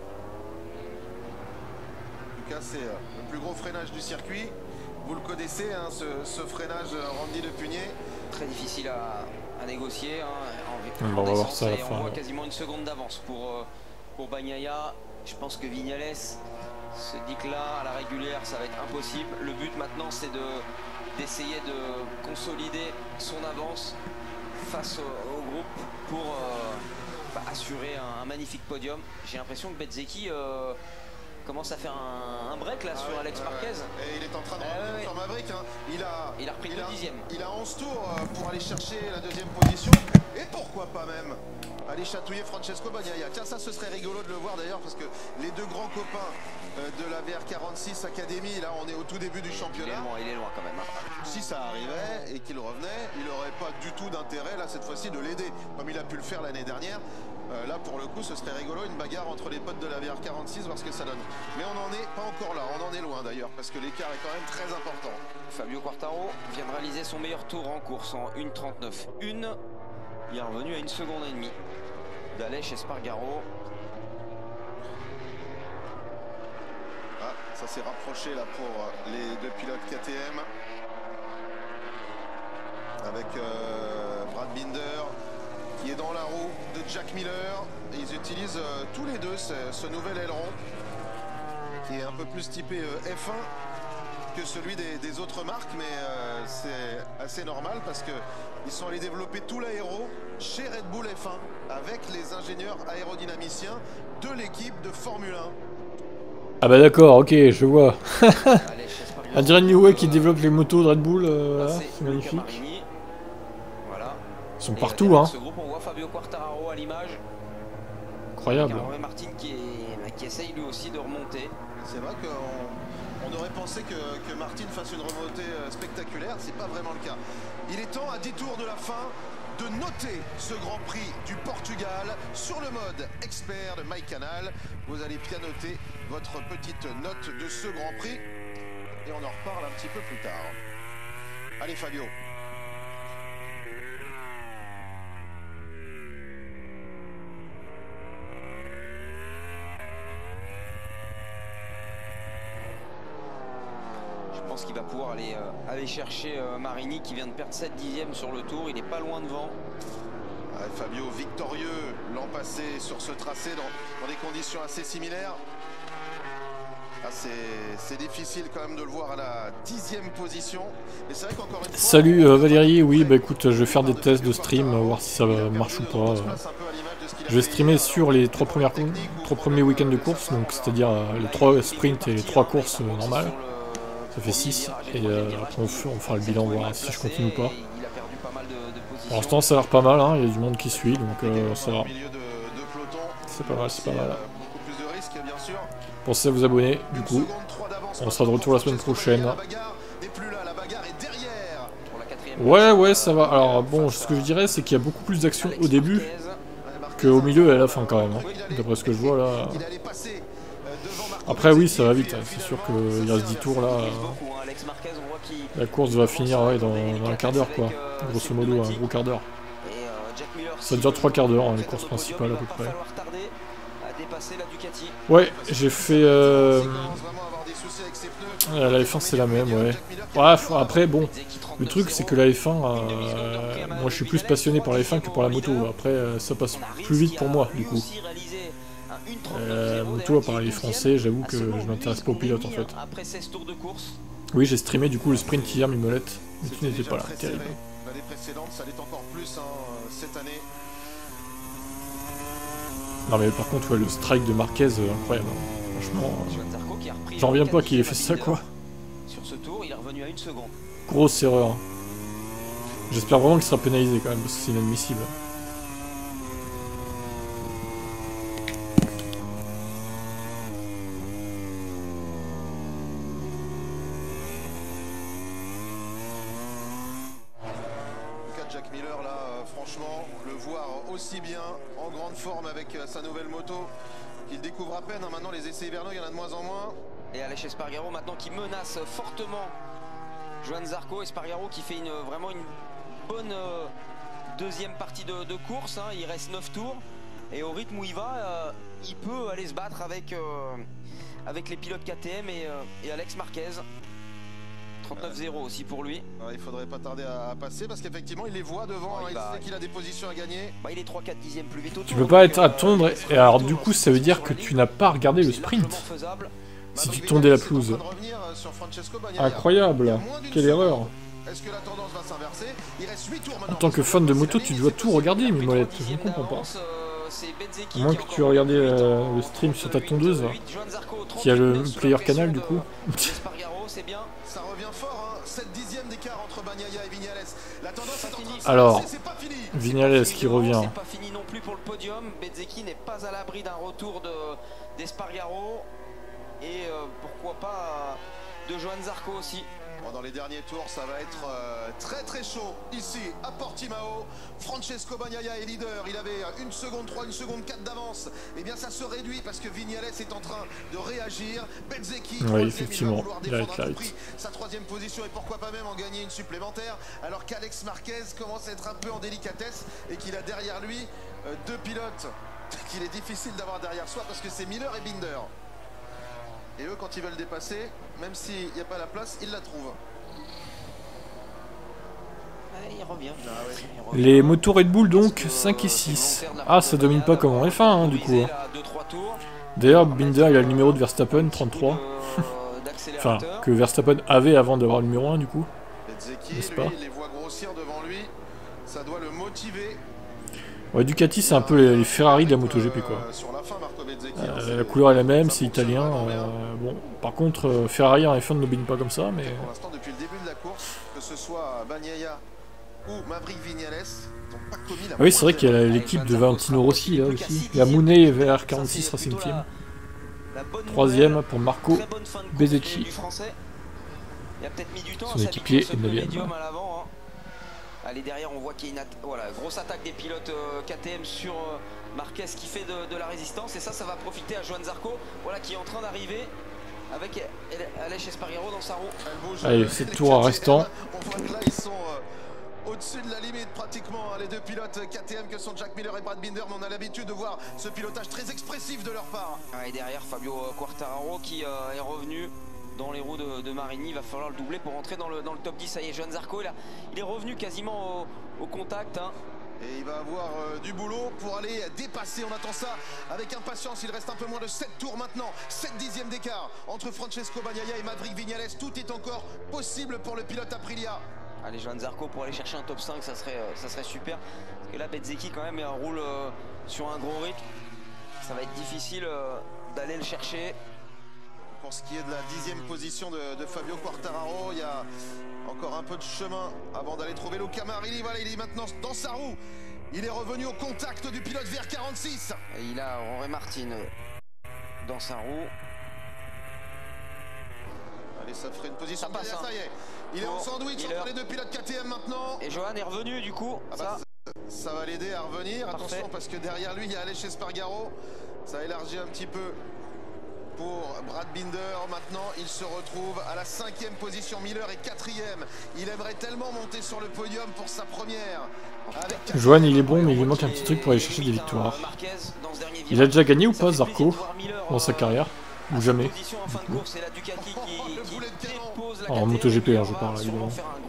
Speaker 1: tout cas, c'est le plus gros freinage du circuit. Vous le connaissez, hein, ce, ce freinage Randy de Punier.
Speaker 2: Très difficile à, à négocier. Hein, en,
Speaker 3: on
Speaker 2: en
Speaker 3: va voir ça à la
Speaker 2: et
Speaker 3: fin.
Speaker 2: on voit
Speaker 3: Ouais.
Speaker 2: quasiment une seconde d'avance pour, euh, pour Bagnaia. Je pense que Vignales se dit que là, à la régulière, ça va être impossible. Le but maintenant, c'est de d'essayer de consolider son avance face au, au groupe pour euh, bah, assurer un, un magnifique podium. J'ai l'impression que Bezzecchi euh, commence à faire un, un break là
Speaker 1: Ah
Speaker 2: sur
Speaker 1: ouais,
Speaker 2: Alex
Speaker 1: ouais,
Speaker 2: Marquez.
Speaker 1: ouais. Et il est en train de
Speaker 2: Ah
Speaker 1: revenir
Speaker 2: ouais,
Speaker 1: sur
Speaker 2: ouais.
Speaker 1: Maverick. Hein. Il, a,
Speaker 2: Il a repris
Speaker 1: il
Speaker 2: le
Speaker 1: a,
Speaker 2: dixième.
Speaker 1: Il a onze tours euh, pour aller chercher la deuxième position. Et pourquoi pas même aller chatouiller Francesco Bagnaia. Tiens, ça ce serait rigolo de le voir d'ailleurs parce que les deux grands copains euh, de la V R quarante-six Academy, là on est au tout début du championnat.
Speaker 2: Il est loin, il est loin quand même. Hein.
Speaker 1: Si ça arrivait et qu'il revenait, il n'aurait pas du tout d'intérêt là cette fois-ci de l'aider comme il a pu le faire l'année dernière. Euh, là pour le coup ce serait rigolo, une bagarre entre les potes de la V R quarante-six, voir ce que ça donne. Mais on n'en est pas encore là, on en est loin d'ailleurs parce que l'écart est quand même très important.
Speaker 2: Fabio Quartararo vient de réaliser son meilleur tour en course en une trente-neuf un. Il est revenu à une seconde et demie d'Aleix Espargaro.
Speaker 1: Ah, ça s'est rapproché là pour les deux pilotes K T M. Avec euh, Brad Binder qui est dans la roue de Jack Miller. Et ils utilisent euh, tous les deux ce, ce nouvel aileron qui est un peu plus typé euh, F un que celui des, des autres marques, mais euh, c'est assez normal parce que ils sont allés développer tout l'aéro chez Red Bull F un avec les ingénieurs aérodynamiciens de l'équipe de Formule un.
Speaker 3: Ah bah d'accord, ok, je vois. Adrien Newey qui développe les motos de Red Bull, euh, là, c'est magnifique.
Speaker 2: Voilà.
Speaker 3: Ils sont partout, hein.
Speaker 2: Ce groupe, on voit Fabio Quartararo à l'image.
Speaker 3: Incroyable.
Speaker 2: Romain Martin qui, est, qui essaye lui aussi de remonter.
Speaker 1: C'est vrai qu'on on aurait pensé que, que Martin fasse une remontée spectaculaire, c'est pas vraiment le cas. Il est temps à dix tours de la fin de noter ce Grand Prix du Portugal sur le mode expert de MyCanal. Vous allez pianoter votre petite note de ce Grand Prix et on en reparle un petit peu plus tard. Allez Fabio.
Speaker 2: Je pense qu'il va pouvoir aller, euh, aller chercher euh, Marini qui vient de perdre sept dixièmes sur le tour. Il n'est pas loin devant.
Speaker 1: Ah, Fabio victorieux l'an passé sur ce tracé dans, dans des conditions assez similaires. Ah, c'est difficile quand même de le voir à la dixième position. Mais c'est vrai qu'encore une fois,
Speaker 3: Salut euh, Valérie, oui bah écoute, je vais faire des tests de stream, voir si ça marche ou pas. Je vais streamer sur les trois, premières, trois premiers week-ends de course, donc c'est-à-dire euh, les trois sprints et les trois courses euh, normales. Ça fait six, et euh, après on, on fera le bilan, voir si je continue ou pas. Pour l'instant ça a l'air pas mal, hein, il y a du monde qui suit, donc euh, ça va. C'est pas mal, c'est pas mal. Pensez à vous abonner, du coup. On sera de retour la semaine prochaine. Ouais, ouais, ça va. Alors bon, ce que je dirais, c'est qu'il y a beaucoup plus d'action au début qu'au milieu et à la fin quand même, hein, d'après ce que je vois là. Après oui, ça va vite, hein. C'est sûr qu'il reste dix tours là. La course va finir ouais, dans, dans un quart d'heure quoi, grosso modo un gros quart d'heure.
Speaker 2: Jack Miller,
Speaker 3: ça dure trois quarts d'heure, hein, les courses principales à peu près.
Speaker 2: À dépasser la Ducati.
Speaker 3: Ouais, j'ai fait... Euh... La F un c'est la même, ouais. Ouais, après, bon, le truc c'est que la F un, euh, moi je suis plus passionné par la F un que pour la moto. Après, euh, ça passe plus vite pour moi, du coup. Euh, la moto, à part les français, j'avoue que je m'intéresse pas aux pilotes en fait. Oui, j'ai streamé du coup le sprint hier, Mimolette, mais tu n'étais pas là, terrible.
Speaker 1: L'année précédente, ça l'est encore plus hein, cette année.
Speaker 3: Non mais par contre, ouais, le strike de Marquez, euh, incroyable. Hein. Franchement, euh, j'en reviens pas qu'il ait fait ça, quoi.
Speaker 2: Sur ce tour, il est revenu à une seconde.
Speaker 3: Grosse erreur. J'espère vraiment qu'il sera pénalisé quand même, parce que c'est inadmissible.
Speaker 1: Jack Miller là, euh, franchement, le voir aussi bien en grande forme avec euh, sa nouvelle moto qu'il découvre à peine. Hein. Maintenant les essais hivernaux, il y en a de moins en moins.
Speaker 2: Et Aleix Espargaro maintenant qui menace fortement Johan Zarco. Espargaro qui fait une, vraiment une bonne euh, deuxième partie de, de course. Hein. Il reste neuf tours et au rythme où il va, euh, il peut aller se battre avec, euh, avec les pilotes K T M et, euh, et Alex Marquez. trente-neuf zéro aussi pour lui.
Speaker 1: Ouais, il faudrait pas tarder à, à passer parce qu'effectivement il les voit devant, oh, il, il va, sait qu'il a des positions à gagner.
Speaker 2: Bah, il est trois quatre dixièmes plus vite au
Speaker 3: Tu peux pas être à tondre et alors du coup ça veut dire que tu n'as pas regardé le sprint. Si tu tondais la pelouse. Incroyable, quelle erreur. En tant que fan de moto, tu dois tout regarder, Mimolette, je ne comprends pas. À moins que tu aies regardé euh, le stream sur ta tondeuse, qui a le player canal du coup.
Speaker 1: Ça revient fort, hein. sept dixièmes d'écart entre Bagnaia et Vignales. La tendance est en train de se
Speaker 3: Alors,
Speaker 1: passer, c'est pas fini.
Speaker 3: Vignales qui revient.
Speaker 2: C'est pas fini non plus pour le podium. Bezzecchi n'est pas à l'abri d'un retour d'Espargaro. De, et euh, pourquoi pas de Johan Zarco aussi.
Speaker 1: Bon, dans les derniers tours, ça va être euh, très très chaud ici à Portimao. Francesco Bagnaia est leader. Il avait une seconde trois, une seconde quatre d'avance. Et bien ça se réduit parce que Vignales est en train de réagir. Bezzecchi,
Speaker 3: oui, effectivement, il a
Speaker 1: pris sa troisième position et pourquoi pas même en gagner une supplémentaire. Alors qu'Alex Marquez commence à être un peu en délicatesse et qu'il a derrière lui euh, deux pilotes qu'il est difficile d'avoir derrière soi parce que c'est Miller et Binder. Et eux, quand ils veulent dépasser, même s'il n'y a pas la place, ils la trouvent.
Speaker 2: Il revient. Ah ouais, il
Speaker 3: revient. Les motos Red Bull donc, cinq et six. Ah, ça domine pas comme en F un hein, du coup. D'ailleurs, Binder il a le numéro de Verstappen, trente-trois. Enfin, que Verstappen avait avant d'avoir le numéro un du coup. N'est-ce pas?
Speaker 1: Les voit grossir devant lui, ça doit le motiver.
Speaker 3: Ouais, Ducati c'est un peu les, les Ferrari de la MotoGP quoi. Euh, la couleur est la même, c'est italien. Euh, bon, par contre, euh, Ferrari en F un ne domine pas comme ça, mais.
Speaker 1: Pour l'instant, depuis le début de la course, que ce soit Bagnaia ou Maverick Vignales, ils n'ont pas commis la.
Speaker 3: Ah oui, c'est vrai qu'il y a l'équipe de Valentino Rossi là aussi. Il y a Mounet V R quarante-six Racing Team. Troisième pour Marco Bezzecchi. Son équipier est neuvième.
Speaker 2: Allez, derrière on voit qu'il y a une voilà, grosse attaque des pilotes euh, K T M sur euh, Marquez qui fait de, de la résistance et ça ça va profiter à Johan Zarco voilà, qui est en train d'arriver avec Aleix Espargaro dans sa roue.
Speaker 3: Allez, sept tours restants.
Speaker 1: On voit que là ils sont euh, au-dessus de la limite pratiquement hein, les deux pilotes K T M que sont Jack Miller et Brad Binder, mais on a l'habitude de voir ce pilotage très expressif de leur part.
Speaker 2: Et derrière Fabio Quartararo qui euh, est revenu dans les roues de, de Marini. Il va falloir le doubler pour rentrer dans le, dans le top dix. Ça y est, Johan Zarco il, a, il est revenu quasiment au, au contact hein.
Speaker 1: Et il va avoir euh, du boulot pour aller dépasser. On attend ça avec impatience. Il reste un peu moins de sept tours maintenant. sept dixièmes d'écart entre Francesco Bagnaia et Maverick Vignales. Tout est encore possible pour le pilote Aprilia.
Speaker 2: Allez, Johan Zarco pour aller chercher un top cinq, ça serait, ça serait super. Parce que là, Bezzecchi quand même roule euh, sur un gros rythme. Ça va être difficile euh, d'aller le chercher.
Speaker 1: Pour ce qui est de la dixième position de, de Fabio Quartararo, il y a encore un peu de chemin avant d'aller trouver Luca Marini. Voilà, il est maintenant dans sa roue. Il est revenu au contact du pilote V R quarante-six.
Speaker 2: Et il a Jorge Martin dans sa roue.
Speaker 1: Allez, ça ferait une position. Ça, passe, hein. Ça y est. Il est
Speaker 2: bon,
Speaker 1: en sandwich entre les deux pilotes K T M maintenant.
Speaker 2: Et Johan est revenu du coup.
Speaker 1: Ah bah, ça... ça va l'aider à revenir. Parfait. Attention parce que derrière lui, il y a Aleix Espargaro. Ça élargit un petit peu pour Brad Binder. Maintenant, il se retrouve à la cinquième position. Miller est quatrième. Il aimerait tellement monter sur le podium pour sa première.
Speaker 3: Johan, il est bon, mais il lui manque un petit truc pour aller chercher des victoires. Il a déjà gagné ou pas, Zarco, dans sa carrière? Ou jamais? En MotoGP, hein, je parle évidemment.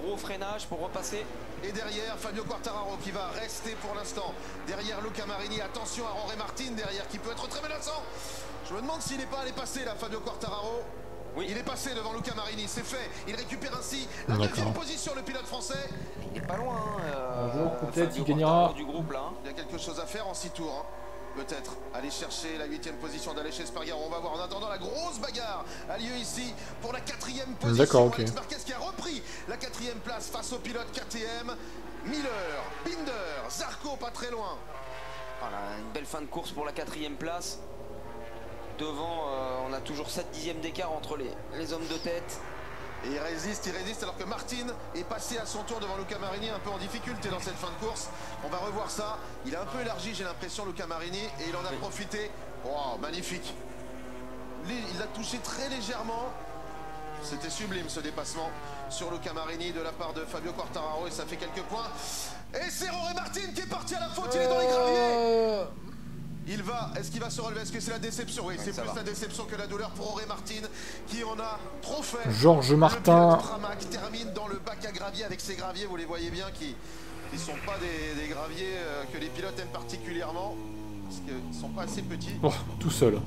Speaker 1: Et derrière, Fabio Quartararo qui va rester pour l'instant. Derrière Luca Marini, attention à Jorge Martin derrière qui peut être très menaçant. Je me demande s'il n'est pas allé passer là, Fabio Quartararo. Oui. Il est passé devant Luca Marini, c'est fait. Il récupère ainsi la deuxième position, le pilote français.
Speaker 2: Il n'est pas loin. Euh,
Speaker 3: Un jour, peut-être, il gagnera.
Speaker 2: Du groupe, là, hein.
Speaker 1: Il y a quelque chose à faire en six tours. Hein. Peut-être aller chercher la huitième position d'Aleix Espargaro. On va voir. En attendant, la grosse bagarre a lieu ici pour la quatrième position.
Speaker 3: D'accord, ok.
Speaker 1: Alex Marquez qui a repris la quatrième place face au pilote K T M. Miller, Binder, Zarco pas très loin.
Speaker 2: Voilà, une belle fin de course pour la quatrième place. Devant, euh, on a toujours sept dixièmes d'écart entre les, les hommes de tête.
Speaker 1: Et il résiste, il résiste alors que Martin est passé à son tour devant Luca Marini, un peu en difficulté dans cette fin de course. On va revoir ça. Il a un peu élargi, j'ai l'impression, Luca Marini, et il en a oui. profité. Wow, magnifique. Il l'a touché très légèrement. C'était sublime ce dépassement sur Luca Marini de la part de Fabio Quartararo et ça fait quelques points. Et c'est Jorge Martin qui est parti à la faute, il est dans les graviers. Il va, est-ce qu'il va se relever? Est-ce que c'est la déception? Oui, c'est plus va. la déception que la douleur pour Jorge Martin qui en a trop fait.
Speaker 3: Georges Martin.
Speaker 1: Qui termine dans le bac à gravier avec ses graviers, vous les voyez bien, qui ne sont pas des, des graviers euh, que les pilotes aiment particulièrement. Parce qu'ils ne sont pas assez petits.
Speaker 3: Oh, tout seul.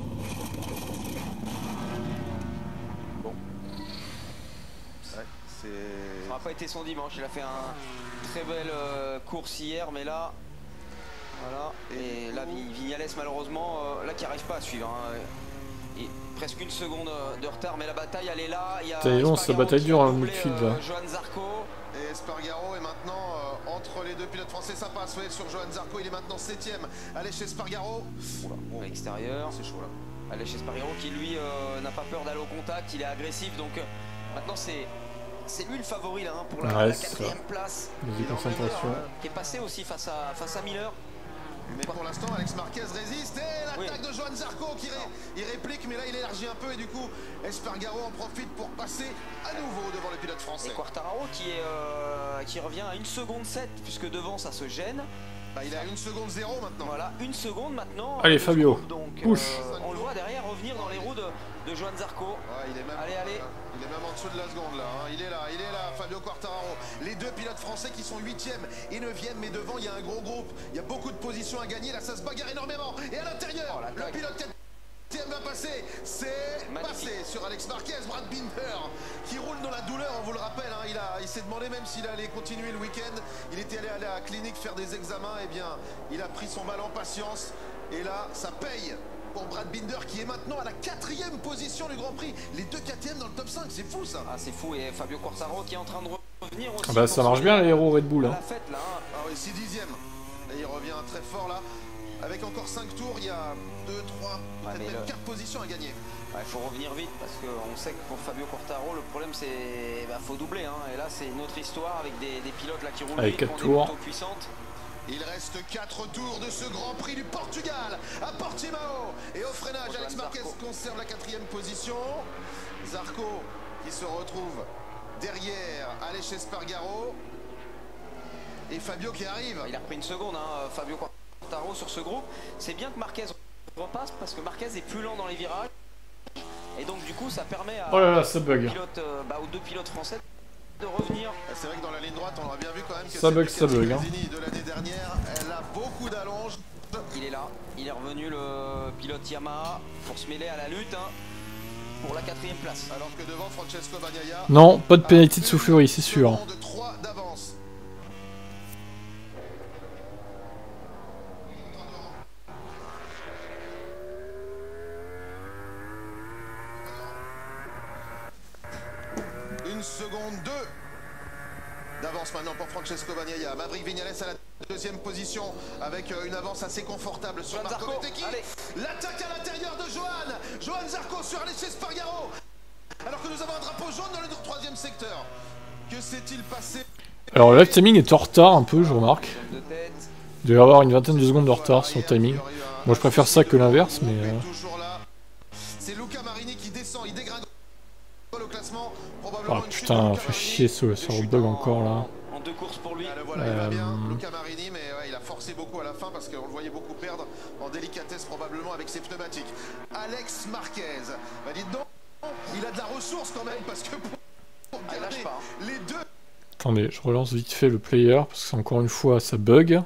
Speaker 1: Bon. Ouais, c'est...
Speaker 2: Ça n'a pas été son dimanche, il a fait une très belle euh, course hier, mais là... Voilà, et là Vignales malheureusement, euh, là qui n'arrive pas à suivre, hein. Et presque une seconde de retard, mais la bataille elle est là. Il y a
Speaker 3: long, sa bataille dure en midfield là.
Speaker 2: Euh, Johan Zarco.
Speaker 1: Et Espargaro est maintenant euh, entre les deux pilotes français, ça passe ouais, sur Johan Zarco, il est maintenant septième. Aleix Espargaro.
Speaker 2: Bon, à l'extérieur, c'est chaud là. Aleix Espargaro qui lui euh, n'a pas peur d'aller au contact, il est agressif, donc euh, maintenant c'est... C'est lui le favori là hein, pour la,
Speaker 3: ouais,
Speaker 2: la quatrième place.
Speaker 3: Concentration.
Speaker 2: Euh, qui est passé aussi face à, face à Miller.
Speaker 1: Mais pour l'instant, Alex Marquez résiste et l'attaque oui. de Johan Zarco qui ré, il réplique, mais là il élargit un peu et du coup Espargaro en profite pour passer à nouveau devant le pilote français.
Speaker 2: Et Quartararo qui, est, euh, qui revient à une seconde sept puisque devant ça se gêne.
Speaker 1: Bah, il a une seconde zéro maintenant.
Speaker 2: Voilà, une seconde maintenant.
Speaker 3: Allez Fabio,
Speaker 2: groupe, donc,
Speaker 3: push.
Speaker 2: Euh, on le voit derrière revenir dans les roues de, de Johan Zarco.
Speaker 1: Ouais, il est même,
Speaker 2: allez, allez.
Speaker 1: Il est même en dessous de la seconde là. Hein. Il est là, il est là, Fabio Quartararo. Les deux pilotes français qui sont huitième et neuvième, mais devant il y a un gros groupe. Il y a beaucoup de positions à gagner. Là, ça se bagarre énormément. Et à l'intérieur, oh, le pilote K T M va passer. C'est passé sur Alex Marquez, Brad Binder qui roule dans la douleur. On vous le rappelle. Hein. Il, a, il s'est demandé même s'il allait continuer le week-end. Il était allé à la clinique faire des examens. Et eh bien, il a pris son mal en patience. Et là, ça paye. Pour Brad Binder qui est maintenant à la quatrième position du Grand Prix. Les deux K T M dans le top cinq, c'est fou ça.
Speaker 2: Ah c'est fou et Fabio Quartararo qui est en train de revenir aussi.
Speaker 3: Ah bah ça marche bien les héros Red Bull. Hein.
Speaker 2: La fête, là, hein.
Speaker 1: Ah oui, six dixièmes. Et il revient très fort là. Avec encore cinq tours, il y a deux, trois, peut-être ouais, même quatre le... positions à gagner.
Speaker 2: Il ouais, faut revenir vite parce qu'on sait que pour Fabio Quartararo, le problème c'est bah, faut doubler. Hein. Et là c'est une autre histoire avec des, des pilotes là qui roulent
Speaker 3: avec
Speaker 2: vite,
Speaker 3: quatre tours.
Speaker 2: Des motos puissantes.
Speaker 1: Il reste quatre tours de ce Grand Prix du Portugal à Portimao. Et au freinage, Alex Marquez conserve la quatrième position. Zarco qui se retrouve derrière Aleix Espargaro. Et Fabio qui arrive.
Speaker 2: Il a repris une seconde, hein, Fabio Quartararo sur ce groupe. C'est bien que Marquez repasse parce que Marquez est plus lent dans les virages. Et donc du coup ça permet à
Speaker 3: oh là là, ça bug.
Speaker 2: Pilote, euh, bah, aux deux pilotes français de revenir.
Speaker 1: C'est vrai que dans la ligne droite, on aurait bien vu quand même que
Speaker 3: ça bug, ça bug. Hein.
Speaker 1: De l'année dernière, elle a beaucoup d'allonges.
Speaker 2: Il est là, il est revenu le pilote Yamaha pour se mêler à la lutte hein, pour la quatrième place.
Speaker 1: Alors que devant Francesco Bagnaia.
Speaker 3: Non, pas de pénalité de soufflerie, c'est sûr.
Speaker 1: De trois d'avance. Une seconde deux d'avance maintenant pour Francesco Bagnaia. Maverick Vignales à la deuxième position avec une avance assez confortable sur
Speaker 2: Johan
Speaker 1: Marco
Speaker 2: Zarco.
Speaker 1: Bezzecchi. L'attaque à l'intérieur de Johan. Johan Zarco sur Aleix Espargaro. Alors que nous avons un drapeau jaune dans le troisième secteur. Que s'est-il passé?
Speaker 3: Alors le live timing est en retard un peu, je remarque. Il doit y avoir une vingtaine de secondes de retard sur le timing. Moi je préfère ça que l'inverse, mais... Euh...
Speaker 1: C'est Luca Marini cents, il dégringole au classement.
Speaker 3: Oh putain, fait chier ce, ce roadbug encore là.
Speaker 2: En deux courses pour lui.
Speaker 1: Ah, le voilà, il va bien, Luca Marini, mais ouais, il a forcé beaucoup à la fin parce qu'on le voyait beaucoup perdre en délicatesse probablement avec ses pneumatiques. Alex Marquez, bah dites donc, il a de la ressource quand même parce que pour, pour
Speaker 2: ah,
Speaker 1: garder
Speaker 2: pas, hein.
Speaker 1: les deux...
Speaker 3: Attendez, je relance vite fait le player parce que encore une fois ça bug.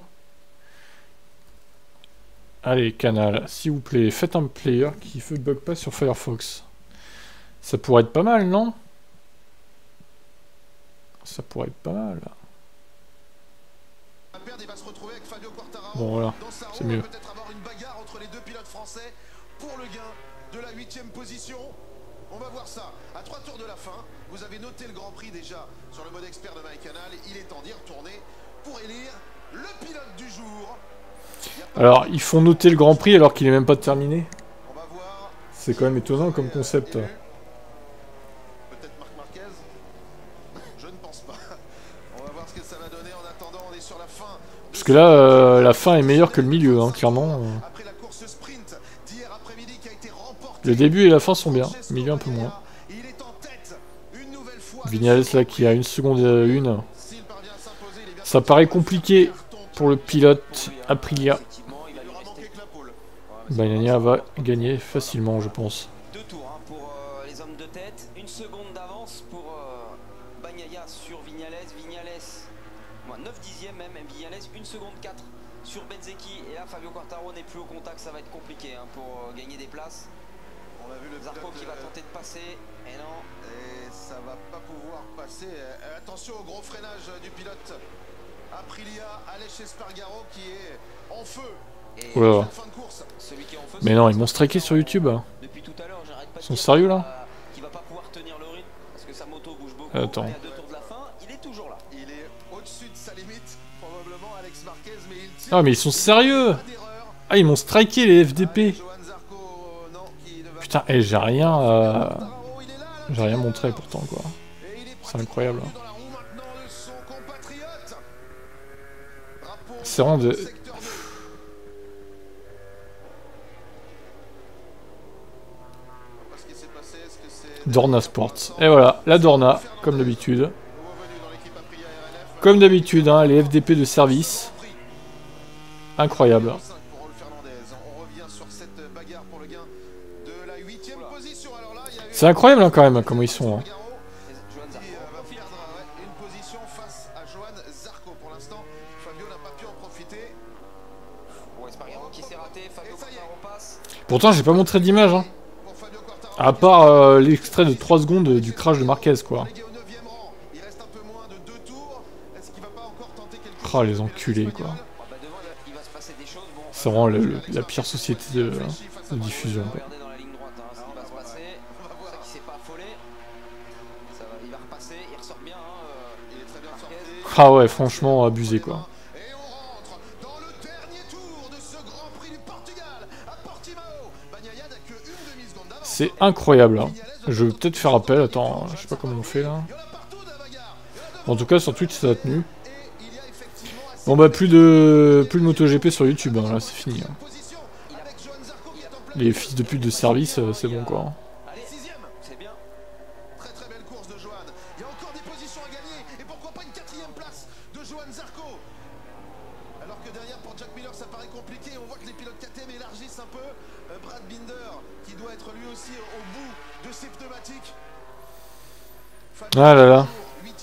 Speaker 3: Allez, Canal, s'il vous plaît, faites un player qui ne bug pas sur Firefox. Ça pourrait être pas mal, non? Ça pourrait être pas mal. Bon, voilà, c'est mieux.
Speaker 1: Peut-être avoir une bagarre entre les deux pilotes français pour le gain de la huitième position. On va voir ça. À trois tours de la fin, vous avez noté le Grand Prix déjà sur le mode expert de MyCanal. Il est temps d'y retourner pour élire le pilote du jour.
Speaker 3: Alors, ils font noter le Grand Prix alors qu'il est même pas terminé. C'est quand même étonnant comme concept.
Speaker 1: Peut-être Marc Marquez. Je ne pense pas. On va voir ce que ça va donner. En attendant, on est sur la fin.
Speaker 3: Parce que là, euh, la fin est meilleure que le milieu, hein, clairement.
Speaker 1: Après la course sprint d'hier après-midi qui a été remportée.
Speaker 3: Le début et la fin sont bien, le milieu un peu moins.
Speaker 1: Il est en tête une nouvelle fois.
Speaker 3: Vignales là qui a une seconde et une. Ça paraît compliqué pour le pilote Aprilia. Bagnaia va gagner facilement, je pense.
Speaker 2: Deux tours hein, pour euh, les hommes de tête, une seconde d'avance pour euh, Bagnaia sur Vignales, Vignales, bon, neuf dixièmes même, Vignales une seconde quatre sur Bezzecchi, et là Fabio Quartararo n'est plus au contact, ça va être compliqué hein, pour euh, gagner des places.
Speaker 1: On a vu le
Speaker 2: Zarco qui va tenter de passer, et non.
Speaker 1: Et ça va pas pouvoir passer. Euh, attention au gros freinage du pilote Aprilia, Aleix Espargaro qui est en feu.
Speaker 2: Et
Speaker 3: ouais.
Speaker 2: fin de course, celui qui est en feu,
Speaker 3: mais non, ils m'ont striké sur YouTube.
Speaker 2: Depuis tout à l'heure, j'arrête pas.
Speaker 3: Ils sont sérieux là?
Speaker 2: Qui va pas pouvoir tenir le rythme parce que sa moto bouge beaucoup.
Speaker 3: Attends.
Speaker 2: Et à deux tours de la fin, il est toujours là.
Speaker 1: Il est au-dessus de sa limite, probablement Alex Marquez, mais il tire.
Speaker 3: Ah mais ils sont sérieux. Ah ils m'ont striké les F D P. Putain, hey, j'ai rien euh... j'ai rien montré pourtant quoi. C'est incroyable. C'est vraiment de... Dorna Sports. Et voilà, la Dorna, comme d'habitude. Comme d'habitude, hein, les F D P de service. Incroyable. C'est incroyable hein, quand même, comment ils sont. Hein. Pourtant, j'ai pas montré d'image. Hein. À part euh, l'extrait de trois secondes du crash de Marquez, quoi. Oh, les enculés, quoi. C'est vraiment le, le, la pire société de, de diffusion, quoi. Ah ouais, franchement, abusé, quoi. C'est incroyable. Hein. Je vais peut-être faire appel. Attends, je sais pas comment on fait là. En tout cas, sur Twitch, ça a tenu. Bon bah plus de plus de MotoGP sur YouTube. Hein. Là, c'est fini. Hein. Les fils de pute de service, euh, c'est bon quoi. Ah là là.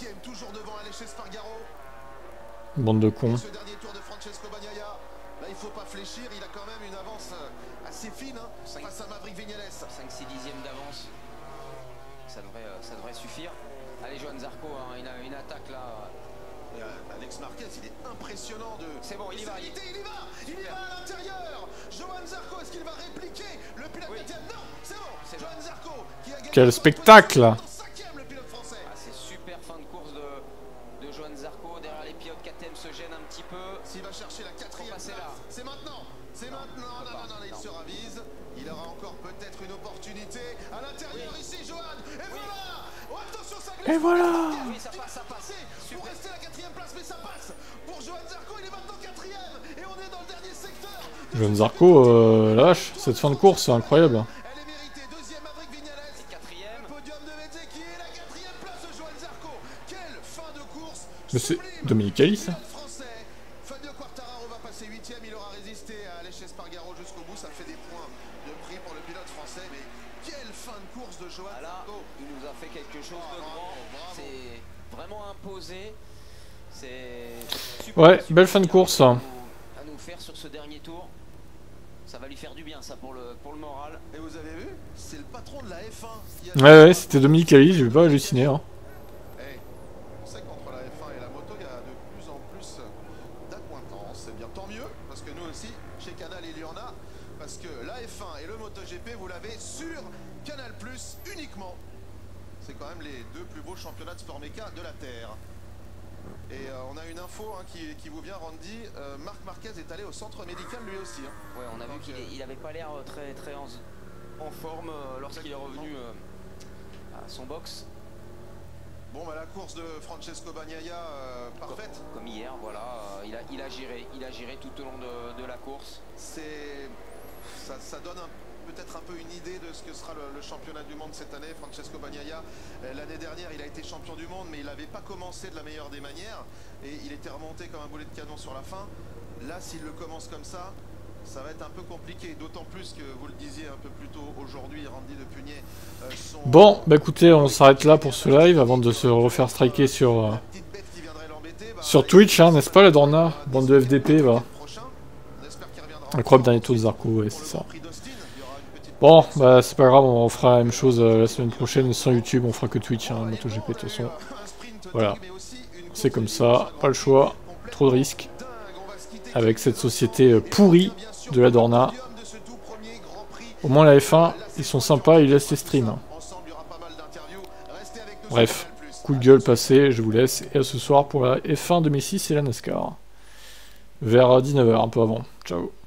Speaker 3: Bande de cons.
Speaker 1: Ce dernier tour de Francesco Bagnaia, là il faut pas fléchir, il a quand même une avance assez fine hein, face à Maverick Vignales.
Speaker 2: cinq six dixièmes d'avance. Ça devrait, ça devrait suffire. Allez Johan Zarco, hein, il a une attaque là.
Speaker 1: Et, euh, Alex Marquez, il est impressionnant de...
Speaker 2: C'est bon, il y va. Il,
Speaker 1: il y va, il y va à l'intérieur. Johan Zarco, est-ce qu'il va répliquer le pilote oui. Non, c'est bon. Johan Zarco qui a gagné.
Speaker 3: Quel spectacle.
Speaker 2: C'est super fin de course de, de Johan Zarco. Derrière les pilotes K T M se gêne un petit peu.
Speaker 1: S'il va chercher la quatrième place, c'est maintenant. C'est maintenant. Non, non, non, non, il se ravise. Il aura encore peut-être une opportunité à l'intérieur oui. Ici, Johan. Et oui. Voilà. Oh, attention, ça glisse.
Speaker 3: Et voilà.
Speaker 2: Oui, ça passe, ça passe.
Speaker 1: Pour rester à la quatrième place, mais ça passe. Pour Johan Zarco, il est maintenant quatrième. Et on est dans le dernier secteur.
Speaker 3: Johan Zarco, euh, la vache, cette fin de course, c'est incroyable.
Speaker 1: Elle est méritée. Deuxième, Maverick Vignales.
Speaker 3: Mais c'est Dominicali ça.
Speaker 1: Fabio Quartararo va passer huitième, il aura résisté à Aleix Espargaro jusqu'au bout, ça fait des points de prix pour le pilote français, mais quelle fin de course de Johan Zarco.
Speaker 2: Il nous a fait quelque chose de grand, c'est vraiment imposé, c'est...
Speaker 3: Ouais, belle fin de course.
Speaker 2: À nous faire sur ce dernier tour. Ça va lui faire du bien ça pour le, pour le moral.
Speaker 1: Et vous avez vu, c'est le patron de la F un qui a...
Speaker 3: Ouais ouais, c'était Dominicali, je vais pas halluciner hein.
Speaker 1: Hey, on sait qu'entre la F un et la moto, il y a de plus en plus d'accointances. C'est bien, tant mieux, parce que nous aussi, chez Canal, il y en a. Parce que la F un et le MotoGP, vous l'avez sur Canal plus uniquement. C'est quand même les deux plus beaux championnats de sport méca de la Terre. Et euh, on a une info hein, qui, qui vous vient, Randy. Euh, Marc Marquez est allé au centre médical lui aussi. Hein.
Speaker 2: Ouais, on a Donc, vu qu'il n'avait pas l'air très, très en, en forme euh, lorsqu'il est revenu euh, à son box.
Speaker 1: Bon, bah, la course de Francesco Bagnaia, euh, parfaite.
Speaker 2: Comme, comme hier, voilà. Euh, il, a, il, a géré, il a géré tout au long de, de la course.
Speaker 1: C'est... Ça, ça donne peut-être un peu une idée de ce que sera le, le championnat du monde cette année. Francesco Bagnaia, euh, l'année dernière, il a été champion du monde, mais il n'avait pas commencé de la meilleure des manières. Et il était remonté comme un boulet de canon sur la fin. Là, s'il le commence comme ça, ça va être un peu compliqué. D'autant plus que, vous le disiez un peu plus tôt aujourd'hui, Randy de Pugnet... Euh, son...
Speaker 3: Bon, bah écoutez, on s'arrête là pour ce live avant de se refaire striker sur, euh, sur Twitch, hein, n'est-ce pas la Dorna? Bande de F D P, va. Incroyable dernier tour de Zarco, ouais, c'est ça. Bon, bah c'est pas grave, on fera la même chose euh, la semaine prochaine sans YouTube, on fera que Twitch, hein, MotoGP de toute façon. Voilà, c'est comme ça, pas le choix, trop de risques. Avec cette société euh, pourrie de la Dorna. Au moins la F un, ils sont sympas, ils laissent les streams. Bref, coup de gueule passé, je vous laisse, et à ce soir pour la F un deux mille six et la NASCAR. Vers dix-neuf heures, un peu avant. Ciao.